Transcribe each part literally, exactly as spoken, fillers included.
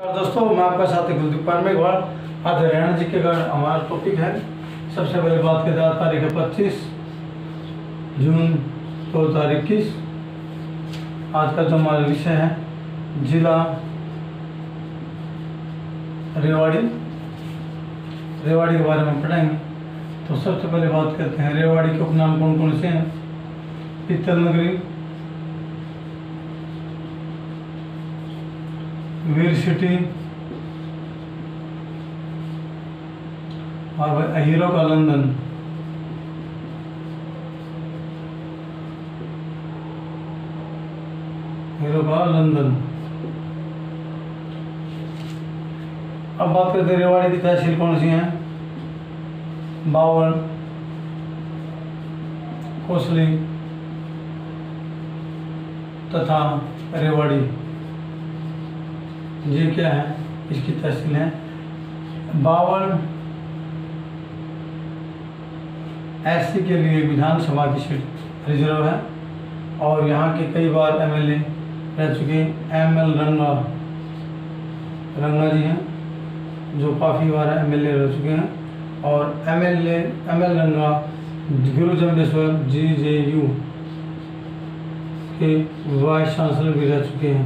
और दोस्तों मैं आपका साथी कुलदीप पान में एक बार आज हरियाणा जी के कारण हमारा टॉपिक है। सबसे पहले बात करें आज तारीख है पच्चीस जून दो हज़ार इक्कीस। आज का जो हमारा विषय है जिला रेवाड़ी रेवाड़ी के बारे में पढ़ेंगे। तो सबसे पहले बात करते हैं रेवाड़ी के उपनाम कौन कौन से हैं। पीतल नगरी, वीर सिटी और हीरो का लंदन। हीरो का लंदन। अब बात करते हैं रेवाड़ी की तहसील कौन सी है। बावल, कोसली तथा रेवाड़ी, ये क्या है इसकी तहसील है। बावल एससी के लिए विधानसभा की सीट रिजर्व है और यहाँ के कई बार एमएलए रह चुके एम एल रंगा रंगा जी हैं जो काफ़ी बार एमएलए रह चुके हैं। और MLA M L Ranga Guru Jambheshwar G J U के वाइस चांसलर भी रह चुके हैं।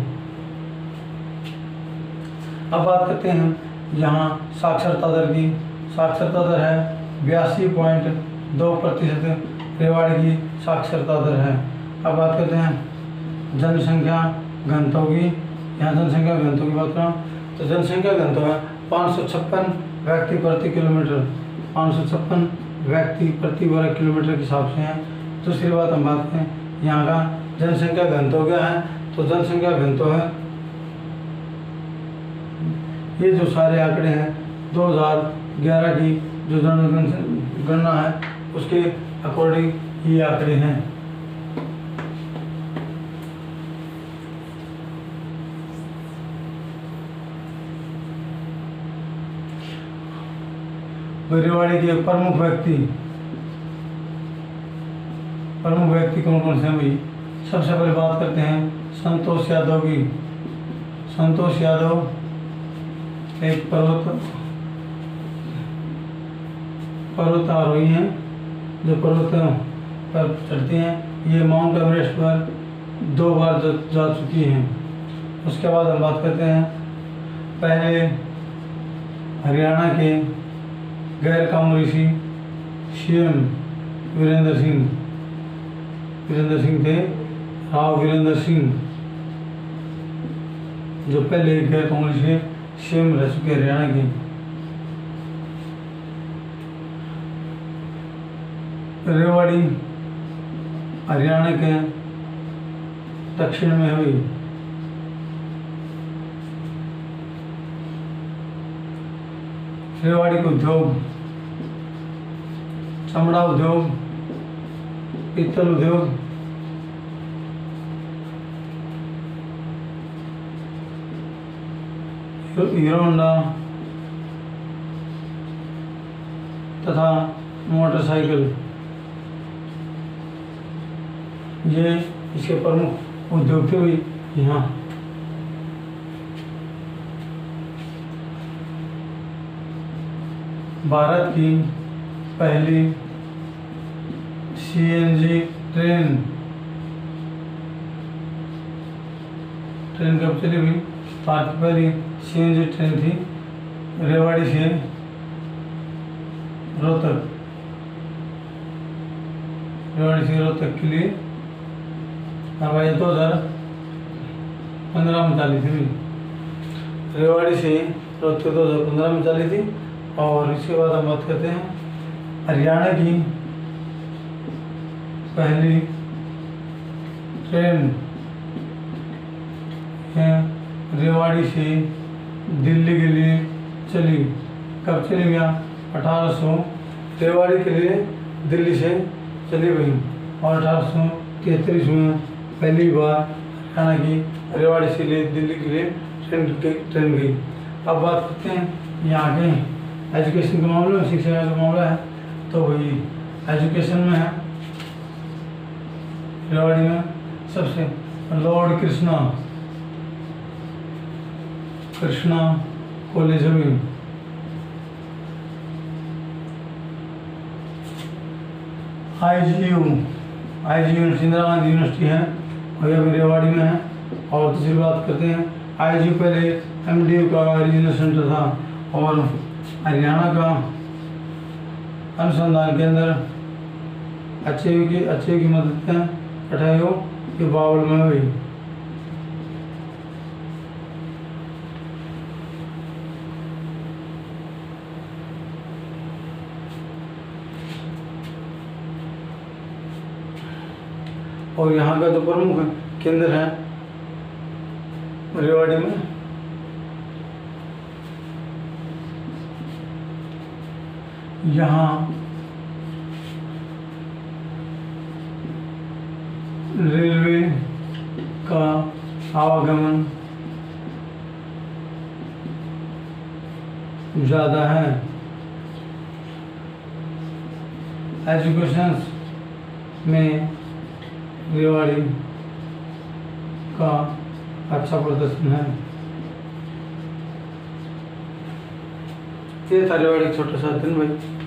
अब बात करते हैं यहाँ साक्षरता दर की। साक्षरता दर है बयासी पॉइंट दो प्रतिशत रेवाड़ी की साक्षरता दर है। अब बात करते हैं जनसंख्या घनत्व की। यहाँ जनसंख्या घनत्व की बात करूँ तो जनसंख्या घनत्व है पाँच सौ छप्पन व्यक्ति प्रति किलोमीटर। पाँच सौ छप्पन व्यक्ति प्रति वर्ग किलोमीटर के हिसाब से है। दूसरी बात हम बात करें यहाँ का जनसंख्या घनत्व क्या है। तो जनसंख्या घनत्व है, ये जो सारे आंकड़े हैं दो हज़ार ग्यारह की जो जनगणना है उसके अकॉर्डिंग ये आंकड़े हैं। रेवाड़ी के प्रमुख व्यक्ति प्रमुख व्यक्ति कौन कौन से हैं भाई। सबसे पहले बात करते हैं संतोष यादव की। संतोष यादव एक पर्वत पर्वत आरोही हैं जो पर्वतों पर चढ़ती हैं। ये माउंट एवरेस्ट पर दो बार जा चुकी हैं। उसके बाद हम बात करते हैं पहले हरियाणा के गैर कांग्रेसी सीएम वीरेंद्र सिंह वीरेंद्र सिंह थे राव वीरेंद्र सिंह जो पहले गैर कांग्रेसी सीएम रह चुके हरियाणा की। रेवाड़ी हरियाणा के दक्षिण में हुई। रेवाड़ी के उद्योग चमड़ा उद्योग, पीतल उद्योग, हीरो होंडा तथा मोटरसाइकिल, ये इसके प्रमुख उद्योग थे भी यहाँ। भारत की पहली सीएनजी ट्रेन ट्रेन कब चली हुई। भारत की पहली सीएनजी ट्रेन थी रेवाड़ी से रोहतक रेवाड़ी से रोहतक के लिए हवाई दो हज़ार पंद्रह में चाली थी। रेवाड़ी से रोहतक दो हज़ार पंद्रह में चाली थी। और इसके बाद हम बात करते हैं हरियाणा की पहली ट्रेन है रेवाड़ी से दिल्ली के लिए चली। कब चली गया अठारह सौ रेवाड़ी के लिए दिल्ली से चली गई और अठारह सौ तैंतीस में पहली बार हरियाणा की रेवाड़ी से लिए दिल्ली के लिए ट्रेन ट्रेन गई। अब बात करते हैं यहाँ के एजुकेशन के मामले में, शिक्षा का मामला है तो वही एजुकेशन में है रेवाड़ी में सबसे लॉर्ड कृष्णा कृष्णा कॉलेज भी। I G U I G U Indira Gandhi university है और यह भी रेवाड़ी में है। और दूसरी बात करते हैं, आई जी यू पहले एम डी यू का रीजनल सेंटर था और हरियाणा का अनुसंधान केंद्र अच्छे की अच्छे की मदद से अठायो के बावल में हुई। और यहाँ का जो प्रमुख केंद्र है रेवाड़ी में, यहाँ रेलवे का आवागमन ज़्यादा है। एजुकेशन में रेवाड़ी का अच्छा प्रदर्शन है। ये था रेवाड़ी छोटा सा दिन भाई।